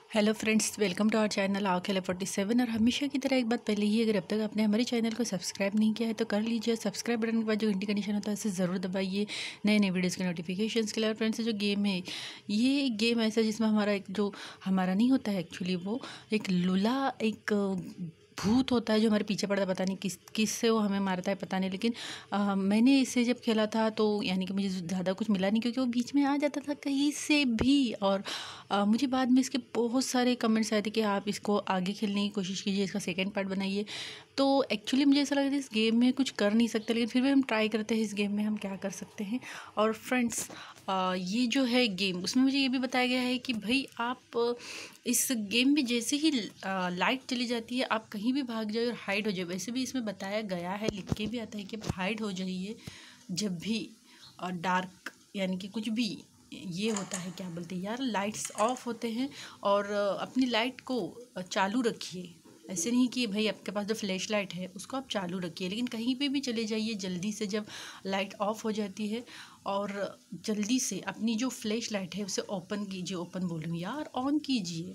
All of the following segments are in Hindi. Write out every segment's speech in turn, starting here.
Hello friends, welcome to our channel आओ खेला 47। और हमेशा की तरह एक बात पहले ही, अगर अब तक आपने हमारे चैनल को सब्सक्राइब नहीं किया है तो कर लीजिए। सब्सक्राइब बटन के बाद जो घंटी का निशान होता है उसे ज़रूर दबाइए नए नए वीडियोज़ के नोटिफिकेशंस के लिए। और फ्रेंड्स, जो गेम है ये एक गेम ऐसा जिसमें हमारा एक जो हमारा नहीं होता है एक्चुअली, वो एक लूला एक भूत होता है जो हमारे पीछे पड़ता है। पता नहीं किस से वो हमें मारता है, पता नहीं। लेकिन मैंने इससे जब खेला था तो यानी कि मुझे ज़्यादा कुछ मिला नहीं, क्योंकि वो बीच में आ जाता था कहीं से भी। और मुझे बाद में इसके बहुत सारे कमेंट्स आए थे कि आप इसको आगे खेलने की कोशिश कीजिए, इसका सेकंड पार्ट बनाइए। तो एक्चुअली मुझे ऐसा लगा था इस गेम में कुछ कर नहीं सकते, लेकिन फिर भी हम ट्राई करते हैं इस गेम में हम क्या कर सकते हैं। और फ्रेंड्स, ये जो है गेम, उसमें मुझे ये भी बताया गया है कि भाई आप इस गेम में जैसे ही लाइट चली जाती है आप कहीं भी भाग जाए और हाइड हो जाए। वैसे भी इसमें बताया गया है, लिख के भी आता है कि आप हाइड हो जाइए जब भी डार्क यानी कि कुछ भी ये होता है, क्या बोलते हैं यार, लाइट्स ऑफ होते हैं। और अपनी लाइट को चालू रखिए। ऐसे नहीं कि भाई आपके पास जो फ्लैश लाइट है उसको आप चालू रखिए, लेकिन कहीं पे भी चले जाइए जल्दी से जब लाइट ऑफ हो जाती है। और जल्दी से अपनी जो फ्लैश लाइट है उसे ओपन कीजिए, ओपन बोल रही हूँ यार, ऑन कीजिए।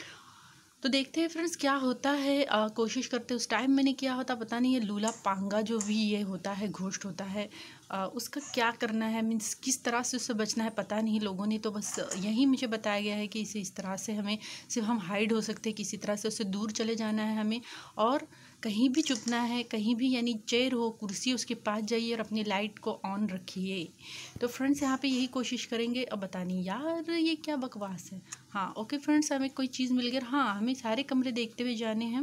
तो देखते हैं फ्रेंड्स क्या होता है। कोशिश करते उस टाइम मैंने किया होता पता नहीं। ये लूला पांगा जो भी ये होता है, घोस्ट होता है, उसका क्या करना है, मीन्स किस तरह से उससे बचना है, पता नहीं। लोगों ने तो बस यही मुझे बताया गया है कि इसे इस तरह से हमें सिर्फ हम हाइड हो सकते हैं, किसी तरह से उससे दूर चले जाना है हमें। और कहीं भी चुपना है, कहीं भी यानी चेयर हो, कुर्सी, उसके पास जाइए और अपनी लाइट को ऑन रखिए। तो फ्रेंड्स यहाँ पे यही कोशिश करेंगे। अब बता नहीं यार ये क्या बकवास है। हाँ ओके फ्रेंड्स, हमें कोई चीज़ मिल गई। हाँ, हमें सारे कमरे देखते हुए जाने हैं।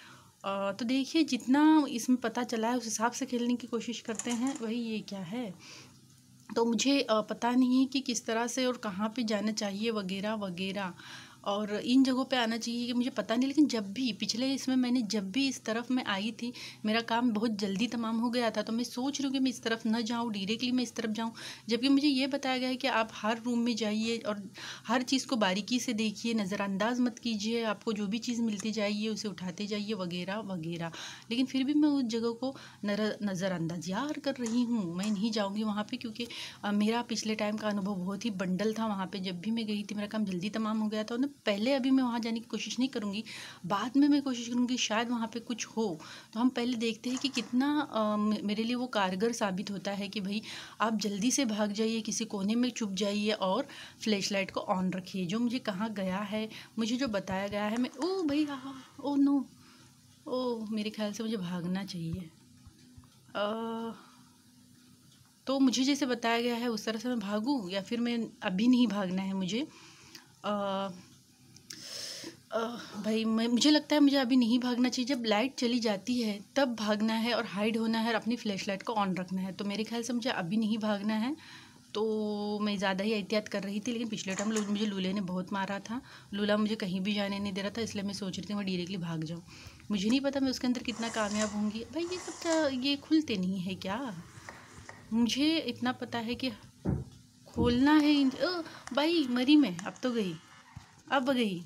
तो देखिए जितना इसमें पता चला है उस हिसाब से खेलने की कोशिश करते हैं। वही ये क्या है, तो मुझे पता नहीं है कि किस तरह से और कहाँ पे जाना चाहिए वगैरह वगैरह, और इन जगहों पे आना चाहिए कि मुझे पता नहीं। लेकिन जब भी पिछले इसमें मैंने जब भी इस तरफ मैं आई थी, मेरा काम बहुत जल्दी तमाम हो गया था। तो मैं सोच रही हूँ कि मैं इस तरफ न जाऊँ, डायरेक्टली मैं इस तरफ जाऊँ। जबकि मुझे ये बताया गया है कि आप हर रूम में जाइए और हर चीज़ को बारीकी से देखिए, नज़रअंदाज मत कीजिए, आपको जो भी चीज़ मिलती जाइए उसे उठाते जाइए वगैरह वगैरह। लेकिन फिर भी मैं उस जगह को नज़रअंदाज यार कर रही हूँ। मैं नहीं जाऊँगी वहाँ पर, क्योंकि मेरा पिछले टाइम का अनुभव बहुत ही बंडल था। वहाँ पे जब भी मैं गई थी मेरा काम जल्दी तमाम हो गया था। और पहले अभी मैं वहाँ जाने की कोशिश नहीं करूँगी, बाद में मैं कोशिश करूँगी शायद वहाँ पे कुछ हो। तो हम पहले देखते हैं कि कितना मेरे लिए वो कारगर साबित होता है कि भाई आप जल्दी से भाग जाइए, किसी कोने में छुप जाइए और फ्लैश लाइट को ऑन रखिए। जो मुझे कहाँ गया है, मुझे जो बताया गया है, मैं ओ भाई ओ नो, ओ मेरे ख्याल से मुझे भागना चाहिए। तो मुझे जैसे बताया गया है उस तरह से मैं भागूं, या फिर मैं अभी नहीं भागना है मुझे। भाई मुझे लगता है मुझे अभी नहीं भागना चाहिए। जब लाइट चली जाती है तब भागना है और हाइड होना है और अपनी फ्लैश लाइट को ऑन रखना है। तो मेरे ख्याल से मुझे अभी नहीं भागना है। तो मैं ज़्यादा ही एहतियात कर रही थी, लेकिन पिछले टाइम मुझे लूले ने बहुत मारा था। लूला मुझे कहीं भी जाने नहीं दे रहा था, इसलिए मैं सोच रही थी मैं डायरेक्टली भाग जाऊँ। मुझे नहीं पता मैं उसके अंदर कितना कामयाब होंगी। भाई ये सब क्या, ये खुलते नहीं है क्या? मुझे इतना पता है कि खोलना है भाई मरी मैं, अब तो गई, अब गई।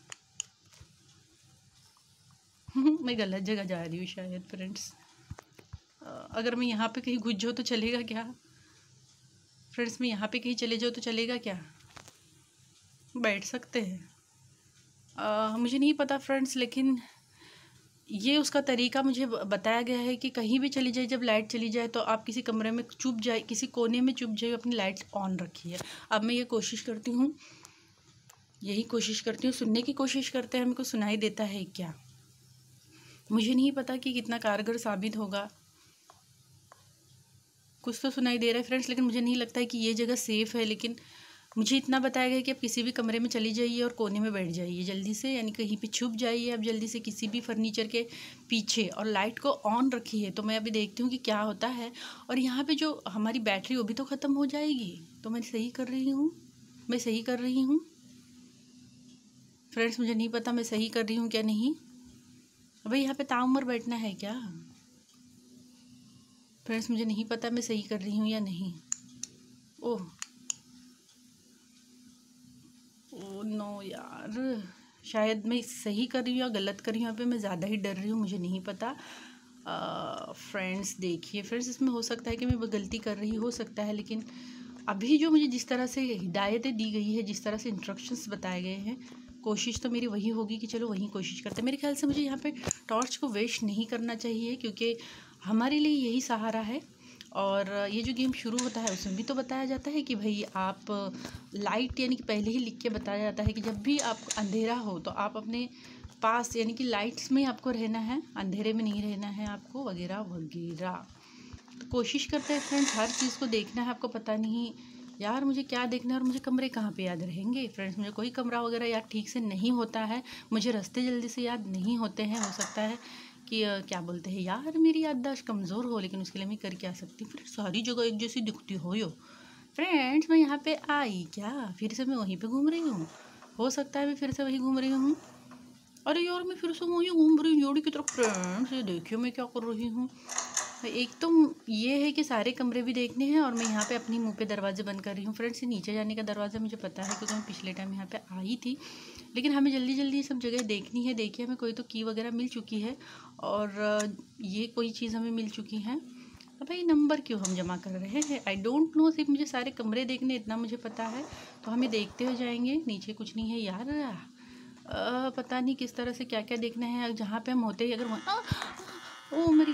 मैं गलत जगह जा रही हूँ शायद फ्रेंड्स। अगर मैं यहाँ पे कहीं घुस जाऊँ तो चलेगा क्या फ्रेंड्स? मैं यहाँ पे कहीं चले जाऊँ तो चलेगा क्या? बैठ सकते हैं। मुझे नहीं पता फ्रेंड्स, लेकिन ये उसका तरीका मुझे बताया गया है कि कहीं भी चली जाए, जब लाइट चली जाए तो आप किसी कमरे में चुप जाए, किसी कोने में चुप जाए, अपनी लाइट ऑन रखिए। अब मैं ये कोशिश करती हूँ, यही कोशिश करती हूँ, सुनने की कोशिश करते हैं, हमको सुनाई देता है क्या? मुझे नहीं पता कि कितना कारगर साबित होगा। कुछ तो सुनाई दे रहा है फ्रेंड्स, लेकिन मुझे नहीं लगता है कि ये जगह सेफ़ है। लेकिन मुझे इतना बताया गया कि आप किसी भी कमरे में चली जाइए और कोने में बैठ जाइए जल्दी से, यानी कहीं पे छुप जाइए आप जल्दी से किसी भी फर्नीचर के पीछे, और लाइट को ऑन रखिए। तो मैं अभी देखती हूँ कि क्या होता है। और यहाँ पे जो हमारी बैटरी वो भी तो ख़त्म हो जाएगी। तो मैं सही कर रही हूँ, मैं सही कर रही हूँ फ्रेंड्स। मुझे नहीं पता मैं सही कर रही हूँ क्या नहीं। भाई यहाँ पे ताउम्र बैठना है क्या फ्रेंड्स? मुझे नहीं पता मैं सही कर रही हूँ या नहीं। ओह ओ नो यार, शायद मैं सही कर रही हूँ या गलत कर रही हूँ। यहाँ पे मैं ज़्यादा ही डर रही हूँ, मुझे नहीं पता। फ्रेंड्स देखिए फ्रेंड्स, इसमें हो सकता है कि मैं गलती कर रही हो सकता है, लेकिन अभी जो मुझे जिस तरह से हिदायतें दी गई है, जिस तरह से इंस्ट्रक्शंस बताए गए हैं, कोशिश तो मेरी वही होगी कि चलो वहीं कोशिश करते हैं। मेरे ख्याल से मुझे यहाँ पे टॉर्च को वेस्ट नहीं करना चाहिए, क्योंकि हमारे लिए यही सहारा है। और ये जो गेम शुरू होता है उसमें भी तो बताया जाता है कि भाई आप लाइट, यानी कि पहले ही लिख के बताया जाता है कि जब भी आप अंधेरा हो तो आप अपने पास, यानी कि लाइट्स में आपको रहना है, अंधेरे में नहीं रहना है आपको, वगैरह वगैरह। तो कोशिश करते हैं फ्रेंड्स, हर चीज़ को देखना है। आपको पता नहीं यार मुझे क्या देखना है और मुझे कमरे कहाँ पे याद रहेंगे फ्रेंड्स। मुझे कोई कमरा वगैरह याद ठीक से नहीं होता है, मुझे रास्ते जल्दी से याद नहीं होते हैं। हो सकता है कि क्या बोलते हैं यार, मेरी याददाश्त कमज़ोर हो, लेकिन उसके लिए मैं कर क्या सकती हूँ। फिर सारी जगह एक जैसी दिखती हो यो फ्रेंड्स। मैं यहाँ पे आई क्या, फिर से मैं वहीं पे घूम रही हूँ। हो सकता है मैं फिर से वहीं घूम रही हूँ। अरे यार मैं फिर से वहीं घूम रही हूँ जोड़ी की तरफ फ्रेंड्स। ये देखिए मैं क्या कर रही हूँ। एक तो ये है कि सारे कमरे भी देखने हैं, और मैं यहाँ पे अपनी मुंह पे दरवाजे बंद कर रही हूँ फ्रेंड्स। नीचे जाने का दरवाज़ा मुझे पता है, क्योंकि मैं पिछले टाइम यहाँ पे आई थी। लेकिन हमें जल्दी जल्दी सब जगह देखनी है। देखिए हमें कोई तो की वगैरह मिल चुकी है, और ये कोई चीज़ हमें मिल चुकी है। अब भाई नंबर क्यों हम जमा कर रहे हैं, आई डोंट नो। सिर्फ मुझे सारे कमरे देखने, इतना मुझे पता है। तो हमें देखते हुए जाएंगे। नीचे कुछ नहीं है यार, पता नहीं किस तरह से क्या क्या देखना है। जहाँ पे हम होते ही अगर ओ मेरी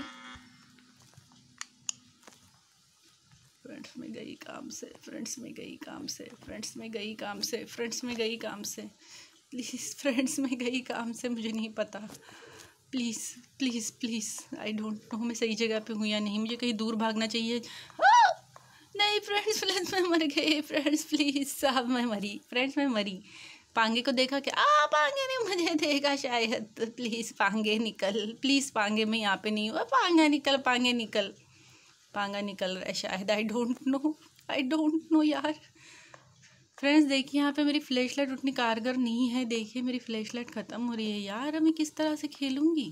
फ्रेंड्स में गई काम से, फ्रेंड्स में गई काम से, फ्रेंड्स में गई काम से, फ्रेंड्स में गई काम से, प्लीज़ फ्रेंड्स में गई काम से। मुझे नहीं पता, please please please, I don't know मैं सही जगह पे हूँ या नहीं। मुझे कहीं दूर भागना चाहिए। नहीं फ्रेंड्स, फ्रेंड्स मैं मर गई फ्रेंड्स, प्लीज़ साहब मैं मरी फ्रेंड्स, मैं मरी। पांगे को देखा क्या, पांगे ने मुझे देखा शायद। प्लीज़ पांगे निकल, प्लीज़ पांगे, मैं यहाँ पे नहीं हूँ। पांगा निकल, पांगे निकल, पांगा निकल रहा है शायद। I don't know, I don't know यार। फ्रेंड्स देखिए यहाँ पे मेरी फ्लैश लाइट उतनी कारगर नहीं है। देखिए मेरी फ्लैश लाइट ख़त्म हो रही है यार। मैं किस तरह से खेलूँगी।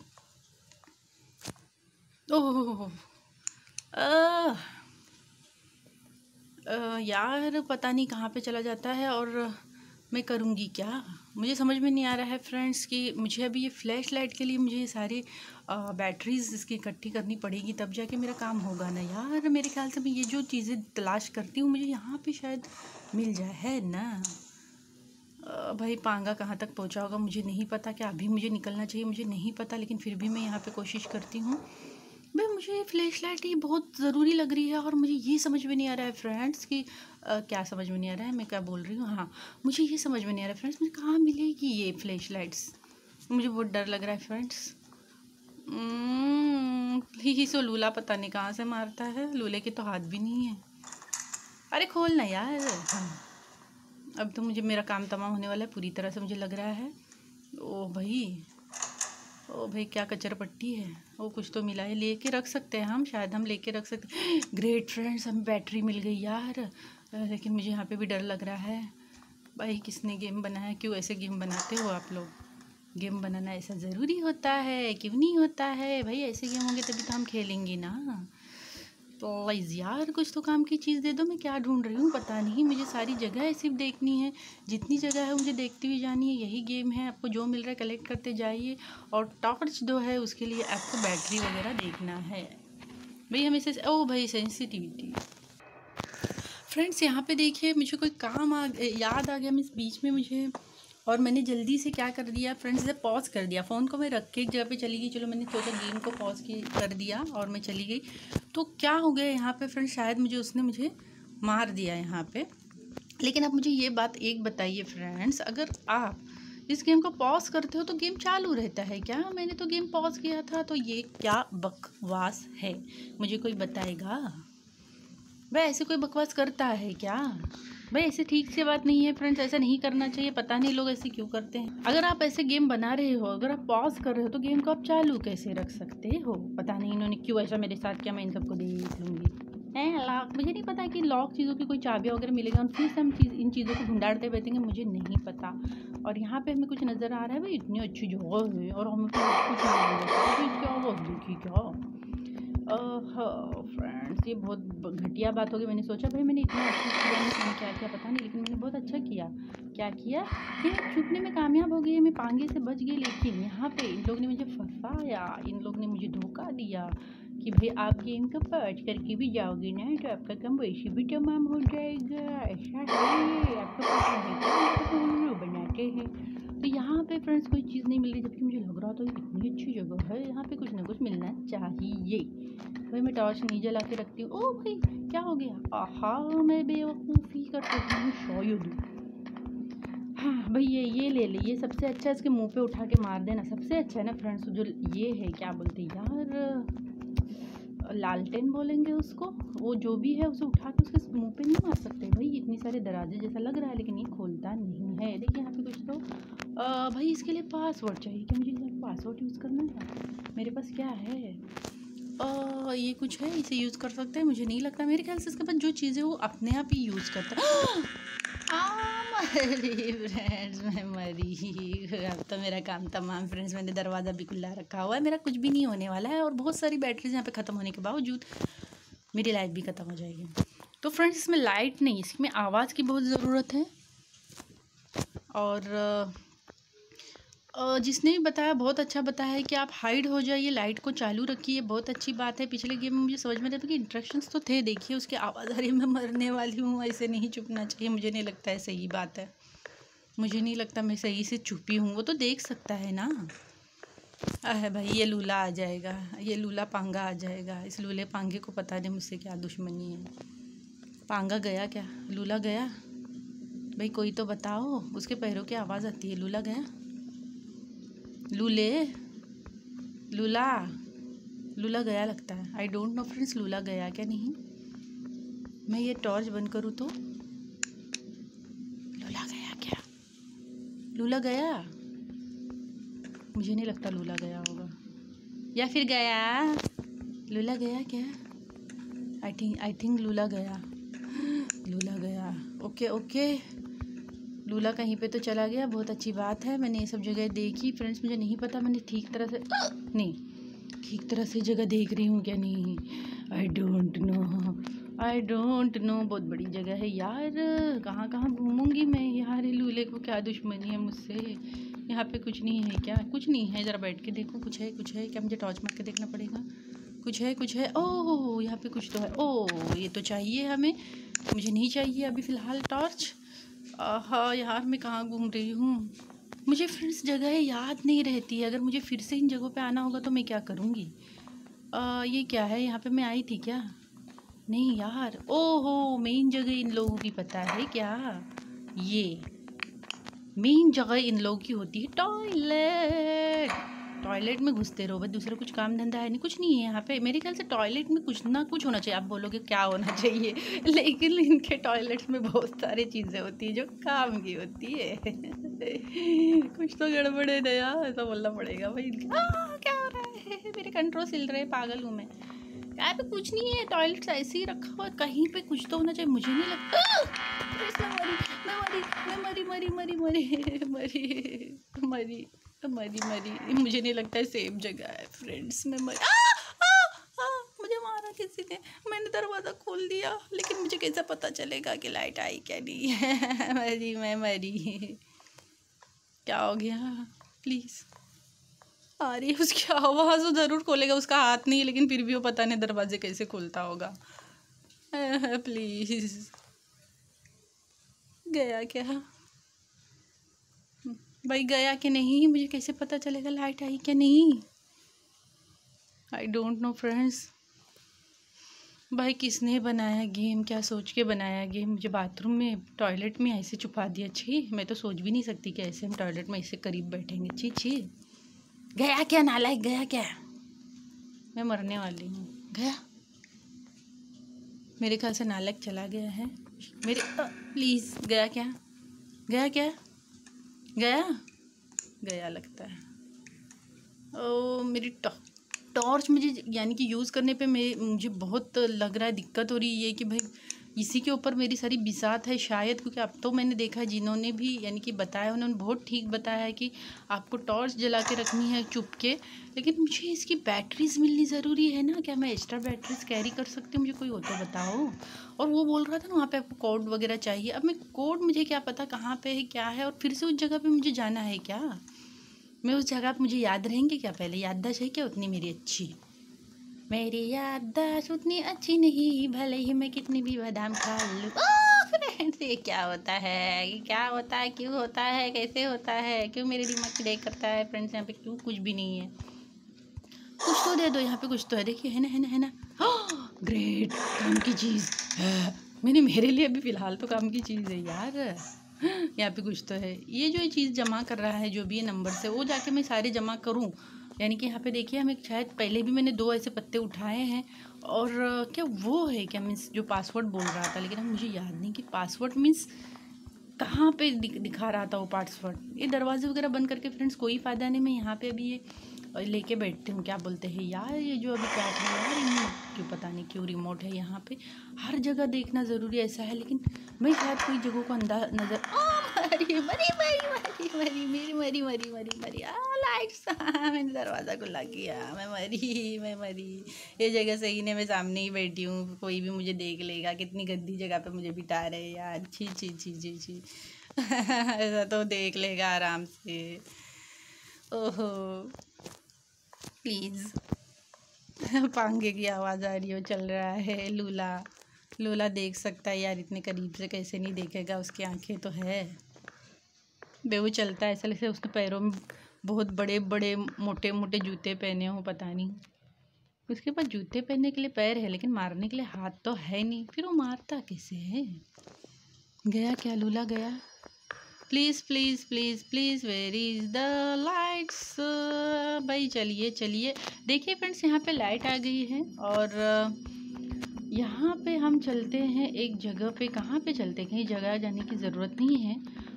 ओह यार पता नहीं कहाँ पे चला जाता है, और मैं करूँगी क्या, मुझे समझ में नहीं आ रहा है फ्रेंड्स कि मुझे अभी ये फ्लैश लाइट के लिए मुझे ये सारी बैटरीज इसकी इकट्ठी करनी पड़ेगी, तब जाके मेरा काम होगा ना यार। मेरे ख्याल से मैं ये जो चीज़ें तलाश करती हूँ मुझे यहाँ पे शायद मिल जाए, है ना। भाई पांगा कहाँ तक पहुँचा होगा मुझे नहीं पता। क्या अभी मुझे निकलना चाहिए, मुझे नहीं पता, लेकिन फिर भी मैं यहाँ पे कोशिश करती हूँ। भाई मुझे ये फ्लैश लाइट ये बहुत ज़रूरी लग रही है, और मुझे ये समझ में नहीं आ रहा है फ्रेंड्स कि क्या समझ में नहीं आ रहा है, मैं क्या बोल रही हूँ। हाँ मुझे ये समझ में नहीं आ रहा है फ्रेंड्स, मुझे कहाँ मिलेगी ये फ्लैश लाइट्स। मुझे बहुत डर लग रहा है फ्रेंड्स। प्लीज़ वो लूला पता नहीं कहाँ से मारता है, लूले के तो हाथ भी नहीं है। अरे खोल ना यार। हाँ अब तो मुझे मेरा काम तमाम होने वाला है पूरी तरह से, मुझे लग रहा है। ओ भाई क्या कचरा पट्टी है। वो कुछ तो मिला है, लेके रख सकते हैं हम, शायद हम लेके रख सकते हैं। ग्रेट फ्रेंड्स हमें बैटरी मिल गई यार। लेकिन मुझे यहाँ पे भी डर लग रहा है। भाई किसने गेम बनाया, क्यों ऐसे गेम बनाते हो आप लोग। गेम बनाना ऐसा ज़रूरी होता है, क्यों नहीं होता है भाई। ऐसे गेम होंगे तभी तो हम खेलेंगे ना। प्लीज़ यार कुछ तो काम की चीज़ दे दो। मैं क्या ढूंढ रही हूँ पता नहीं। मुझे सारी जगह सिर्फ देखनी है, जितनी जगह है मुझे देखती हुई जानी है। यही गेम है, आपको जो मिल रहा है कलेक्ट करते जाइए। और टॉर्च जो है उसके लिए आपको बैटरी वगैरह देखना है भाई। हमें से ओ भाई सेंसिटिविटी फ्रेंड्स यहाँ पे देखिए मुझे कोई काम याद आ गया इस बीच में मुझे, और मैंने जल्दी से क्या कर दिया फ्रेंड्स, इसे पॉज कर दिया। फ़ोन को मैं रख के एक जगह पे चली गई। चलो मैंने सोचा गेम को पॉज कर दिया और मैं चली गई। तो क्या हो गया यहाँ पे फ्रेंड्स, शायद उसने मुझे मार दिया यहाँ पे। लेकिन अब मुझे ये बात एक बताइए फ्रेंड्स, अगर आप इस गेम को पॉज करते हो तो गेम चालू रहता है क्या। मैंने तो गेम पॉज किया था, तो ये क्या बकवास है, मुझे कोई बताएगा। भाई ऐसे कोई बकवास करता है क्या भाई, ऐसे ठीक से बात नहीं है फ्रेंड्स, ऐसा नहीं करना चाहिए। पता नहीं लोग ऐसे क्यों करते हैं। अगर आप ऐसे गेम बना रहे हो, अगर आप पॉज कर रहे हो, तो गेम को आप चालू कैसे रख सकते हो। पता नहीं इन्होंने क्यों ऐसा मेरे साथ किया। मैं इन सबको देख लूँगी। लॉक, मुझे नहीं पता कि लॉक चीज़ों की कोई चाबियाँ वगैरह मिलेगा, और फिर से हम इन चीज़ों को ढूंढाते बैठेंगे, मुझे नहीं पता। और यहाँ पे हमें कुछ नज़र आ रहा है भाई, इतनी अच्छी जगह है और हमें कुछ नहीं मिलेगा। क्या आवाज़ देखी क्या। फ्रेंड्स ये बहुत घटिया बात होगी। मैंने सोचा भाई मैंने इतना अच्छा किया, मैंने क्या किया पता नहीं, लेकिन मैंने बहुत अच्छा किया। क्या किया कि मैं छुपने में कामयाब हो गई, मैं पांगे से बच गई। लेकिन यहाँ पे इन लोग ने मुझे फंसाया, इन लोग ने मुझे धोखा दिया कि भाई आप गेम को पॉज करके भी जाओगे ना तो आपका काम वैसे भी तमाम हो जाएगा। ऐसा है, आपको पता है क्या बनाते हैं। तो यहाँ पे फ्रेंड्स कोई चीज़ नहीं मिल रही, जबकि मुझे लग रहा था इतनी अच्छी जगह है, यहाँ पे कुछ ना कुछ मिलना चाहिए। भाई मैं टॉर्च नहीं जला के रखती हूँ। ओ भाई क्या हो गया? आहा मैं बेवकूफ़ी कर रही हूँ शायद। हाँ भाई ये ले ले, ये सबसे अच्छा है, इसके मुंह पे उठा के मार देना सबसे अच्छा है ना फ्रेंड्स। जो ये है क्या बोलते हैं यार, लालटेन बोलेंगे उसको, वो जो भी है उसे उठा के उसके मुंह पे नहीं मार सकते भाई। इतनी सारे दरवाजे जैसा लग रहा है लेकिन ये खोलता नहीं है। देखिए यहाँ पे कुछ तो भाई इसके लिए पासवर्ड चाहिए क्या? मुझे पासवर्ड यूज़ करना है। मेरे पास क्या है? ये कुछ है, इसे यूज़ कर सकते हैं? मुझे नहीं लगता, मेरे ख्याल से इसके पास जो चीज़ें वो अपने आप ही यूज़ करता है। मरी फ्रेंड्स मैं मरी। अब तो मेरा काम तमाम फ्रेंड्स। मैंने दरवाज़ा भी खुला रखा हुआ है, मेरा कुछ भी नहीं होने वाला है। और बहुत सारी बैटरीज यहाँ पे ख़त्म होने के बावजूद मेरी लाइट भी ख़त्म हो जाएगी। तो फ्रेंड्स इसमें लाइट नहीं, इसमें आवाज़ की बहुत ज़रूरत है। और जिसने भी बताया बहुत अच्छा बताया है कि आप हाइड हो जाइए, लाइट को चालू रखिए, बहुत अच्छी बात है। पिछले गेम में मुझे समझ में आता कि इंस्ट्रक्शंस तो थे, देखिए उसकी आवाज़ आ रही है, मैं मरने वाली हूँ, ऐसे नहीं चुपना चाहिए। मुझे नहीं लगता है सही बात है, मुझे नहीं लगता मैं सही से चुपी हूँ। वो तो देख सकता है ना। अरे भाई ये लूला आ जाएगा, ये लूला पांगा आ जाएगा। इस लूले पांगे को पता नहीं मुझसे क्या दुश्मनी है। पांगा गया क्या? लूला गया? भाई कोई तो बताओ, उसके पैरों की आवाज़ आती है। लूला गया? लूले लूला लूला गया लगता है। आई डोंट नो फ्रेंड्स, लूला गया क्या नहीं। मैं ये टॉर्च बंद करूँ तो लूला गया क्या? लूला गया? मुझे नहीं लगता लूला गया होगा, या फिर गया। लूला गया क्या? आई थिंक लूला गया। लूला गया। ओके ओके, लूला कहीं पे तो चला गया, बहुत अच्छी बात है। मैंने ये सब जगह देखी फ्रेंड्स, मुझे नहीं पता मैंने ठीक तरह से नहीं ठीक तरह से जगह देख रही हूँ क्या नहीं। I don't know. बहुत बड़ी जगह है यार, कहाँ कहाँ घूमूंगी मैं यार। लूले को क्या दुश्मनी है मुझसे? यहाँ पे कुछ नहीं है क्या? कुछ नहीं है, ज़रा बैठ के देखो। कुछ है क्या? मुझे टॉर्च मार के देखना पड़ेगा। कुछ है। ओह यहाँ पे कुछ तो है। ओह ये तो चाहिए हमें, मुझे नहीं चाहिए अभी फ़िलहाल टॉर्च। हाँ यार मैं कहाँ घूम रही हूँ? मुझे फ्रेंड्स जगह याद नहीं रहती है। अगर मुझे फिर से इन जगहों पे आना होगा तो मैं क्या करूँगी? ये क्या है? यहाँ पे मैं आई थी क्या? नहीं यार। ओहो मेन जगह इन लोगों की पता है क्या? ये मेन जगह इन लोगों की होती है टॉयलेट। टॉयलेट में घुसते रहो बस, दूसरा कुछ काम धंधा है नहीं, कुछ नहीं है यहाँ पे। मेरे ख्याल से टॉयलेट में कुछ ना कुछ होना चाहिए। आप बोलोगे क्या होना चाहिए, लेकिन इनके टॉयलेट में बहुत सारी चीज़ें होती है जो काम की होती है। कुछ तो गड़बड़ है दया, ऐसा बोलना पड़ेगा भाई। क्या हो रहा है? मेरे कंट्रोल हिल रहे, पागल हूँ मैं। यहाँ पे कुछ नहीं है, टॉयलेट ऐसे ही रखा हुआ है, कहीं पे कुछ तो होना चाहिए। मुझे नहीं लगता। मरी। मुझे नहीं लगता है सेफ जगह है फ्रेंड्स। मैं मरी। मुझे मारा किसी ने, मैंने दरवाज़ा खोल दिया, लेकिन मुझे कैसा पता चलेगा कि लाइट आई क्या नहीं है? मैं मरी। क्या हो गया? प्लीज़ आ रही है उसकी आवाज़, वो ज़रूर खोलेगा, उसका हाथ नहीं है, लेकिन फिर भी वो पता नहीं दरवाजे कैसे खोलता होगा। प्लीज़ गया क्या? भाई गया कि नहीं, मुझे कैसे पता चलेगा लाइट आई क्या नहीं? I don't know friends. भाई किसने बनाया गेम, क्या सोच के बनाया गेम? मुझे बाथरूम में टॉयलेट में ऐसे छुपा दिया। छी, मैं तो सोच भी नहीं सकती कि ऐसे हम टॉयलेट में ऐसे करीब बैठेंगे। छी। गया क्या? नालायक गया क्या? मैं मरने वाली हूँ। गया? मेरे ख्याल से नालायक चला गया है मेरे। प्लीज़ गया क्या? गया लगता है। ओ मेरी टॉर्च मुझे यानी कि यूज़ करने पे मुझे बहुत लग रहा है दिक्कत हो रही है कि भाई इसी के ऊपर मेरी सारी बिसात है शायद। क्योंकि अब तो मैंने देखा है जिन्होंने भी यानी कि बताया उन्होंने बहुत ठीक बताया है कि आपको टॉर्च जला के रखनी है चुप के। लेकिन मुझे इसकी बैटरीज मिलनी ज़रूरी है ना। क्या मैं एक्स्ट्रा बैटरीज कैरी कर सकती हूँ? मुझे कोई हो तो बताओ। और वो बोल रहा था ना वहाँ पे आपको कोड वगैरह चाहिए। अब मैं कोड मुझे क्या पता कहाँ पे है क्या है, और फिर से उस जगह पे मुझे जाना है क्या? मैं उस जगह पे मुझे याद रहेंगे क्या? पहले याददाश्त है क्या उतनी मेरी अच्छी? मेरी याददाश्त उतनी अच्छी नहीं, भले ही मैं कितनी भी बादाम खा लूँ। फ्रेंड्स ये क्या होता है, ये क्या होता है, क्यों होता है, कैसे होता है, क्यों मेरे दिमाग की देख करता है फ्रेंड्स? यहाँ पे क्यों कुछ भी नहीं है? कुछ तो दे दो, यहाँ पे कुछ तो है, देखिए, है ना, है ना, है ना। ग्रेट, काम की चीज़ है। मेरे लिए अभी फ़िलहाल तो काम की चीज़ है यार। यहाँ पे कुछ तो है। ये चीज़ जमा कर रहा है, जो भी ये नंबर से, वो जाके मैं सारे जमा करूँ। यानी कि यहाँ पे देखिए, हमें शायद पहले भी मैंने 2 ऐसे पत्ते उठाए हैं। और क्या वो है क्या, मीन्स जो पासवर्ड बोल रहा था, लेकिन अब मुझे याद नहीं कि पासवर्ड मीन्स कहाँ पे दिखा रहा था वो पासवर्ड। ये दरवाजे वगैरह बंद करके फ्रेंड्स कोई फ़ायदा नहीं। मैं यहाँ पे अभी ये लेके बैठती हूँ, क्या बोलते हैं यार, ये जो अभी क्या था यार, रिमोट क्यों, पता नहीं क्यों रिमोट है यहाँ पे। हर जगह देखना ज़रूरी ऐसा है, लेकिन मैं शायद कोई जगह को नज़र मरी मरी मरी मरी मरी मेरी मरी मरी मरी मरी लाइट्स, मैंने दरवाज़ा खुला किया, मैं मरी। ये जगह सही नहीं, मैं सामने ही बैठी हूँ, कोई भी मुझे देख लेगा। कितनी गंदी जगह पे मुझे बिठा रहे यार, छी छी छी छी छी। ऐसा तो देख लेगा आराम से। ओहो प्लीज़। पंखे की आवाज़ आ रही हो, चल रहा है लूला। लूला देख सकता है यार, इतने करीब से कैसे नहीं देखेगा, उसकी आंखें तो है। बेवू चलता है ऐसा लगता है उसके पैरों में बहुत बड़े बड़े मोटे मोटे जूते पहने हो, पता नहीं। उसके पास जूते पहनने के लिए पैर है, लेकिन मारने के लिए हाथ तो है नहीं, फिर वो मारता कैसे है? गया क्या लूला, गया? Please please please please, where is the lights? भाई चलिए चलिए। देखिए फ्रेंड्स, यहाँ पे लाइट आ गई है, और यहाँ पे हम चलते हैं एक जगह पे। कहाँ पे चलते हैं? कहीं जगह जाने की ज़रूरत नहीं है।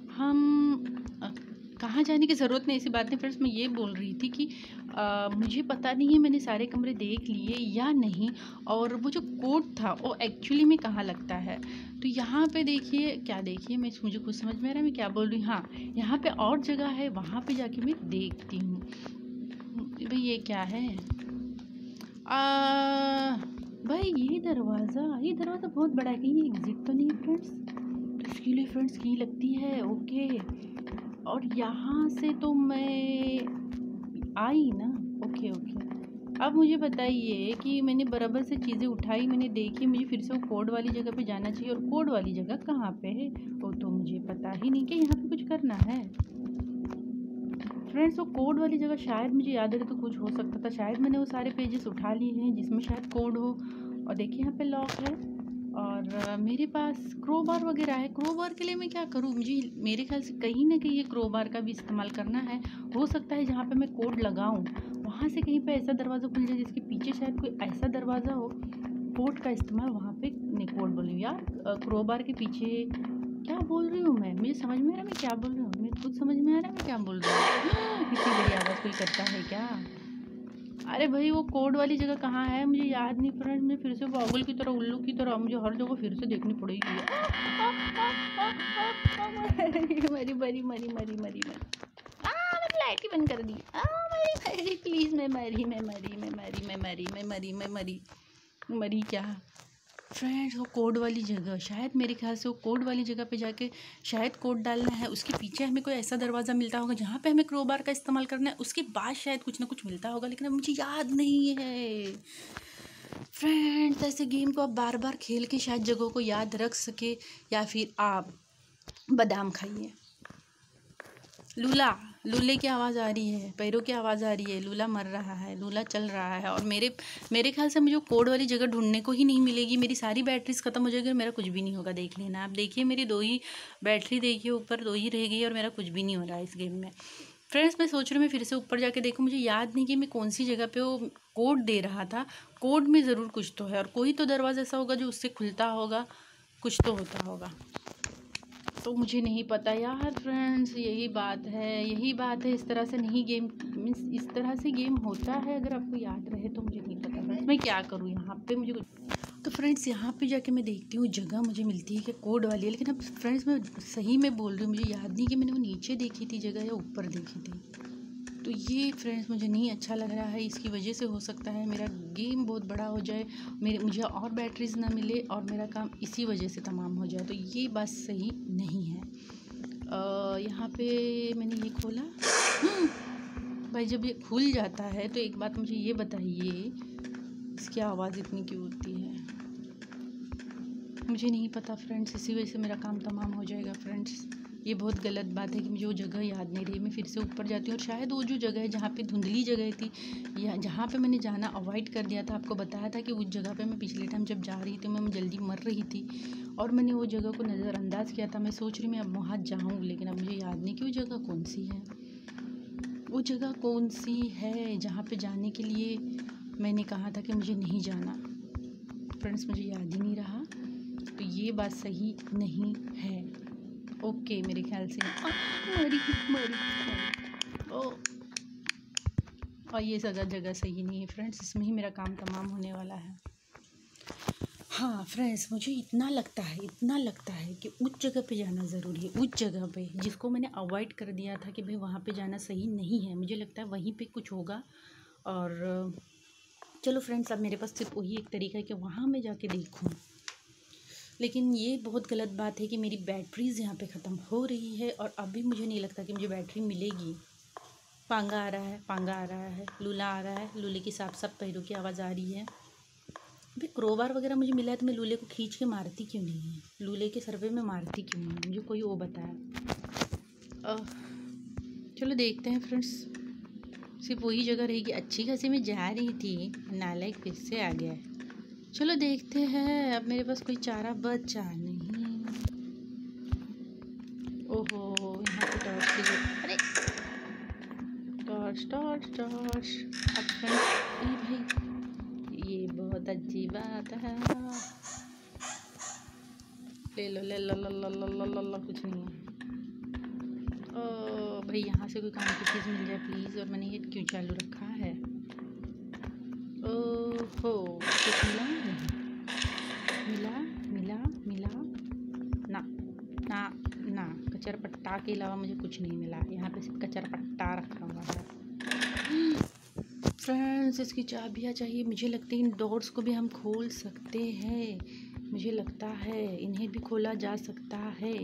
हम कहाँ जाने की ज़रूरत नहीं, ऐसी बात नहीं फ्रेंड्स। मैं ये बोल रही थी कि मुझे पता नहीं है मैंने सारे कमरे देख लिए या नहीं, और वो जो कोड था वो एक्चुअली में कहाँ लगता है। तो यहाँ पे देखिए, क्या देखिए, मुझे कुछ समझ में आ रहा है मैं क्या बोल रही हूँ। हाँ, यहाँ पे और जगह है, वहाँ पे जाके मैं देखती हूँ। भाई ये क्या है? भाई ये दरवाज़ा बहुत बड़ा है, कहीं एग्जिट तो नहीं फ्रेंड्स? तो इसके लिए फ्रेंड्स की लगती है, ओके। और यहाँ से तो मैं आई ना, ओके ओके। अब मुझे बताइए कि मैंने बराबर से चीज़ें उठाई, मैंने देखी, मुझे फिर से वो कोड वाली जगह पे जाना चाहिए, और कोड वाली जगह कहाँ पे है वो तो मुझे पता ही नहीं कि यहाँ पे कुछ करना है। फ्रेंड्स वो कोड वाली जगह शायद मुझे याद है तो कुछ हो सकता था, शायद मैंने वो सारे पेजेस उठा लिए हैं जिसमें शायद कोड हो। और देखिए यहाँ पे लॉक है, और मेरे पास क्रोबार वगैरह है। क्रोबार के लिए मैं क्या करूँ? मेरे ख्याल से कहीं ना कहीं ये क्रोबार का भी इस्तेमाल करना है। हो सकता है जहाँ पे मैं कोड लगाऊँ वहाँ से कहीं पे ऐसा दरवाज़ा खुल जाए जिसके पीछे शायद कोई ऐसा दरवाज़ा हो, कोड का इस्तेमाल वहाँ पे। नहीं, कोड बोल रही हूँ यार, क्रोबार के पीछे क्या बोल रही हूँ मैं? मुझे समझ में आ रहा है मैं क्या बोल रही हूँ, मैं खुद समझ में आ रहा है मैं क्या बोल रही हूँ। इतनी बड़ी आवाज़ कोई करता है क्या? अरे भाई वो कोड वाली जगह कहाँ है मुझे याद नहीं फ्रेंड। मैं फिर से पागल की तरह, उल्लू की तरह मुझे हर जगह फिर से देखनी पड़ेगी। मरी मरी मरी मरी मरी मरी। मैंने लाइट ही बंद कर दी। मरी प्लीज़, मैं मरी मरी क्या फ्रेंड्स? वो कोड वाली जगह, शायद मेरे ख्याल से वो कोड वाली जगह पे जाके शायद कोड डालना है। उसके पीछे हमें कोई ऐसा दरवाज़ा मिलता होगा जहाँ पे हमें क्रोबार का इस्तेमाल करना है, उसके बाद शायद कुछ ना कुछ मिलता होगा, लेकिन अब मुझे याद नहीं है फ्रेंड्स। ऐसे गेम को आप बार बार खेल के शायद जगहों को याद रख सके, या फिर आप बादाम खाइए। लूले की आवाज़ आ रही है, पैरों की आवाज़ आ रही है, लूला मर रहा है, लूला चल रहा है। और मेरे ख्याल से मुझे कोड वाली जगह ढूंढने को ही नहीं मिलेगी। मेरी सारी बैटरीज ख़त्म हो जाएगी और मेरा कुछ भी नहीं होगा। देख लेना आप, देखिए मेरी 2 ही बैटरी, देखिए ऊपर 2 ही रह गई और मेरा कुछ भी नहीं हो रहा है इस गेम में। फ्रेंड्स मैं सोच रही हूँ मैं फिर से ऊपर जाके देखूँ। मुझे याद नहीं कि मैं कौन सी जगह पे वो कोड दे रहा था। कोड में ज़रूर कुछ तो है, और कोई तो दरवाज़ा ऐसा होगा जो उससे खुलता होगा, कुछ तो होता होगा, तो मुझे नहीं पता यार फ्रेंड्स। यही बात है, इस तरह से नहीं गेम, मीन्स इस तरह से गेम होता है। अगर आपको याद रहे तो मुझे नहीं पता फ्रेंड्स, मैं क्या करूँ यहाँ पे मुझे कुछ। तो फ्रेंड्स यहाँ पे जाके मैं देखती हूँ जगह मुझे मिलती है कि कोड वाली है, लेकिन अब फ्रेंड्स मैं सही में बोल रही हूँ, मुझे याद नहीं कि मैंने वो नीचे देखी थी जगह या ऊपर देखी थी। तो ये फ्रेंड्स मुझे नहीं अच्छा लग रहा है। इसकी वजह से हो सकता है मेरा गेम बहुत बड़ा हो जाए, मुझे और बैटरीज ना मिले और मेरा काम इसी वजह से तमाम हो जाए। तो ये बात सही नहीं है। यहाँ पे मैंने ये खोला। भाई जब ये खुल जाता है तो एक बात मुझे ये बताइए, इसकी आवाज़ इतनी क्यों होती है? मुझे नहीं पता फ्रेंड्स, इसी वजह से मेरा काम तमाम हो जाएगा फ्रेंड्स। ये बहुत गलत बात है कि मुझे वो जगह याद नहीं रही। मैं फिर से ऊपर जाती हूँ और शायद वो जो जगह है जहाँ पे धुंधली जगह थी या जहाँ पे मैंने जाना अवॉइड कर दिया था, आपको बताया था कि उस जगह पे मैं पिछले टाइम जब जा रही थी मैं जल्दी मर रही थी और मैंने वो जगह को नज़रअंदाज किया था। मैं सोच रही मैं अब वहाँ जाऊँ, लेकिन अब मुझे याद नहीं कि वो जगह कौन सी है। वो जगह कौन सी है जहाँ पे जाने के लिए मैंने कहा था कि मुझे नहीं जाना। फ्रेंड्स मुझे याद ही नहीं रहा, तो ये बात सही नहीं है। ओके मेरे ख्याल से मरी मरी मरी ओ, और ये जगह सही नहीं है फ्रेंड्स, इसमें ही मेरा काम तमाम होने वाला है। हाँ फ्रेंड्स, मुझे इतना लगता है कि उस जगह पे जाना ज़रूरी है। उस जगह पे जिसको मैंने अवॉइड कर दिया था कि भाई वहाँ पे जाना सही नहीं है, मुझे लगता है वहीं पे कुछ होगा। और चलो फ्रेंड्स, अब मेरे पास सिर्फ वही एक तरीका है कि वहाँ मैं जाके देखूँ। लेकिन ये बहुत गलत बात है कि मेरी बैटरीज़ यहाँ पे ख़त्म हो रही है और अभी मुझे नहीं लगता कि मुझे बैटरी मिलेगी। पांगा आ रहा है, लूला आ रहा है, लूले की साफ पैरों की आवाज़ आ रही है। अभी क्रोबार वगैरह मुझे मिला है तो मैं लूले को खींच के मारती क्यों नहीं है, लूले के सर पे मैं मारती क्यों नहीं, मुझे कोई वो बताया। चलो देखते हैं फ्रेंड्स, सिर्फ वही जगह रहेगी। अच्छी खासी मैं जा रही थी, नालायक फिर से आ गया है। चलो देखते हैं, अब मेरे पास कोई चारा बचा नहीं। ओहो यहाँ पे टॉर्च की अरे टॉर्च। अब फ्रेंड्स भाई ये बहुत अच्छी बात है, ले लो कुछ नहीं है। ओ भाई यहाँ से कोई काम की चीज़ मिल जाए प्लीज़। और मैंने ये क्यों चालू रखा है? ओहो कुछ मिला नहीं, मिला ना ना ना, कचर पट्टा के अलावा मुझे कुछ नहीं मिला। यहाँ पे सिर्फ कचर पट्टा रखा हुआ है। फ्रेंड्स इसकी चाबियाँ चाहिए। मुझे लगता है इन डोर्स को भी हम खोल सकते हैं, मुझे लगता है इन्हें भी खोला जा सकता है।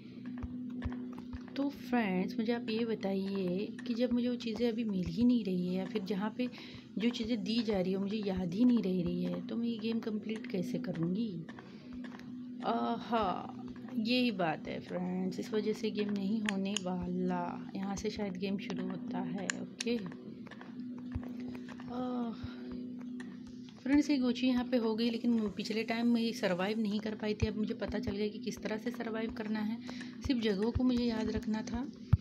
तो फ्रेंड्स मुझे आप ये बताइए कि जब मुझे वो चीज़ें अभी मिल ही नहीं रही है या फिर जहाँ पे जो चीज़ें दी जा रही है मुझे याद ही नहीं रही है, तो मैं ये गेम कंप्लीट कैसे करूँगी? हाँ यही बात है फ्रेंड्स, इस वजह से गेम नहीं होने वाला। यहाँ से शायद गेम शुरू होता है। ओके फ्रेंड्स, ये गोची यहाँ पे हो गई, लेकिन पिछले टाइम मैं सरवाइव नहीं कर पाई थी। अब मुझे पता चल गया कि किस तरह से सरवाइव करना है। सिर्फ जगहों को मुझे याद रखना था,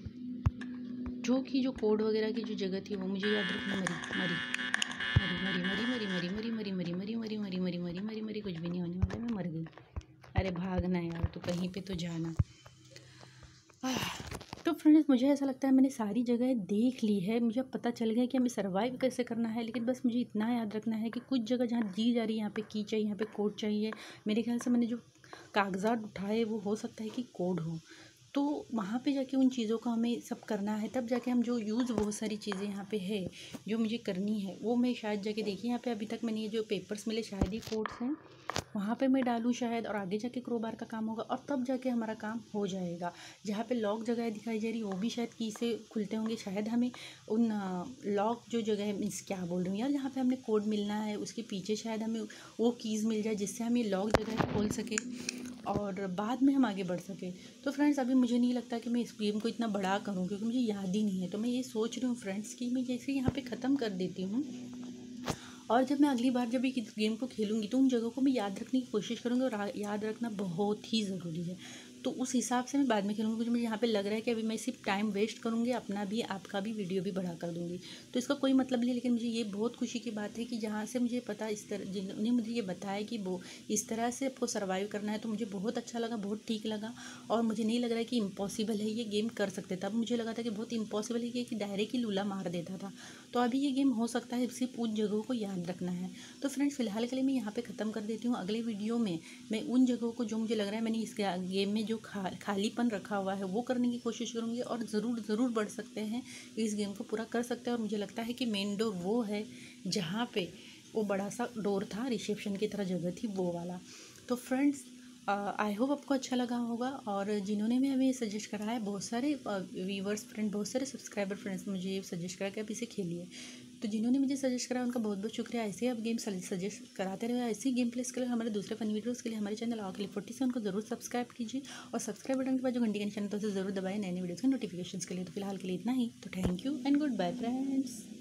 जो कोड वगैरह की जो जगह थी वो मुझे याद रखना। मरी कुछ भी नहीं होने वाला, मैं मर गई। अरे भागना यार, तो कहीं पे तो जाना। तो फ्रेंड्स मुझे ऐसा लगता है मैंने सारी जगह देख ली है, मुझे पता चल गया कि हमें सर्वाइव कैसे करना है। लेकिन बस मुझे इतना याद रखना है कि कुछ जगह जहाँ दी जा रही है यहाँ पे की चाहिए, यहाँ पे कोड चाहिए। मेरे ख्याल से मैंने जो कागजात उठाए वो हो सकता है कि कोड हो, तो वहाँ पे जाके उन चीज़ों का हमें सब करना है। तब जाके हम जो यूज़ बहुत सारी चीज़ें यहाँ पे है जो मुझे करनी है वो मैं शायद जाके देखी। यहाँ पे अभी तक मैंने ये जो पेपर्स मिले शायद ही कोड्स हैं, वहाँ पे मैं डालूँ शायद, और आगे जाके क्रोबार का काम होगा और तब जाके हमारा काम हो जाएगा। जहाँ पे लॉक जगह दिखाई जा रही है वो भी शायद की से खुलते होंगे। शायद हमें उन लॉक जो जगह है, मीन्स क्या बोल रही हूँ यार, जहाँ पे हमने कोड मिलना है उसके पीछे शायद हमें वो कीज़ मिल जाए जिससे हम ये लॉक जगह खोल सके और बाद में हम आगे बढ़ सकें। तो फ्रेंड्स अभी मुझे नहीं लगता कि मैं इस गेम को इतना बड़ा करूँ, क्योंकि मुझे याद ही नहीं है। तो मैं ये सोच रही हूँ फ्रेंड्स कि मैं जैसे यहाँ पे ख़त्म कर देती हूँ और जब मैं अगली बार जब इस गेम को खेलूँगी तो उन जगहों को मैं याद रखने की कोशिश करूँगी, और याद रखना बहुत ही ज़रूरी है। तो उस हिसाब से मैं बाद में खेलूँगी, क्योंकि मुझे यहाँ पे लग रहा है कि अभी मैं सिर्फ टाइम वेस्ट करूँगी, अपना भी आपका भी वीडियो भी बढ़ा कर दूँगी, तो इसका कोई मतलब नहीं। लेकिन मुझे ये बहुत खुशी की बात है कि जहाँ से मुझे पता इस तरह जिन्होंने मुझे ये बताया कि वो इस तरह से आपको सर्वाइव करना है, तो मुझे बहुत अच्छा लगा, बहुत ठीक लगा। और मुझे नहीं लग रहा है कि इम्पॉसिबल है ये गेम कर सकते थे। अब मुझे लगा था कि बहुत इम्पॉसिबल है कि डायरेक्ट ही लूला मार देता था, तो अभी ये गेम हो सकता है, सिर्फ उन जगहों को याद रखना है। तो फ्रेंड्स फिलहाल के लिए मैं यहाँ पे ख़त्म कर देती हूँ। अगले वीडियो में मैं उन जगहों को जो मुझे लग रहा है मैंने इस गेम में जो खालीपन रखा हुआ है वो करने की कोशिश करूँगी, और ज़रूर बढ़ सकते हैं, इस गेम को पूरा कर सकते हैं। और मुझे लगता है कि मेन डोर वो है जहाँ पे वो बड़ा सा डोर था, रिसेप्शन की तरह जगह थी वो वाला। तो फ्रेंड्स आई होप आपको अच्छा लगा होगा, और जिन्होंने भी हमें सजेस्ट करा है, बहुत सारे व्यूवर्स फ्रेंड, बहुत सारे सब्सक्राइबर फ्रेंड्स मुझे ये सजेस्ट करा कि आप इसे खेलिए। तो जिन्होंने मुझे सजेस्ट करा उनका बहुत बहुत शुक्रिया। ऐसे ही आप गेम सजेस्ट कराते रहे। ऐसी गेम प्लेस के लिए हमारे दूसरे फनी वीडियोज़ के लिए हमारे चैनल आखिल 47 को जरूर सब्सक्राइब कीजिए और सब्सक्राइब बटन के बाद जो घंटी का निशान है तो उसे जरूर दबाएं नए नए वीडियोज़ के नोटिफिकेशन के लिए। तो फिलहाल के लिए इतना ही। तो thank you and goodbye friends.